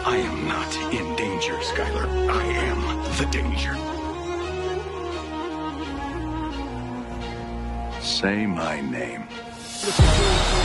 I am not in danger, Skylar. I am the danger. Say my name.